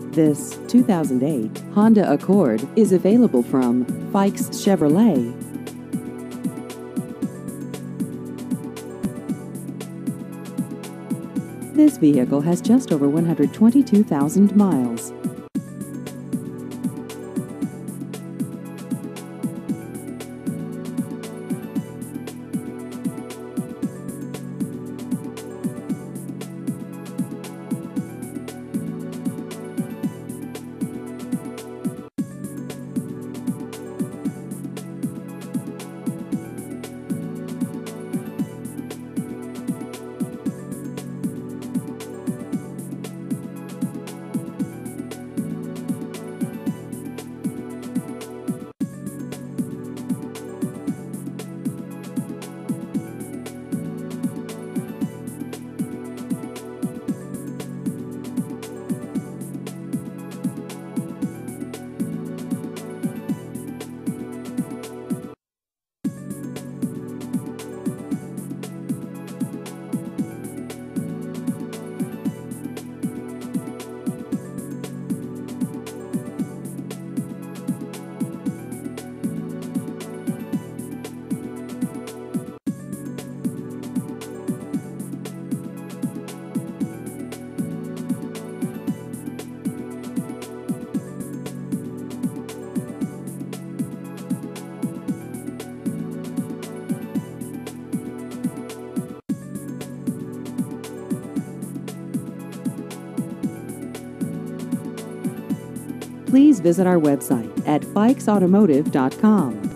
This 2008 Honda Accord is available from Fikes Chevrolet. This vehicle has just over 122,000 miles. Please visit our website at fikesautomotive.com.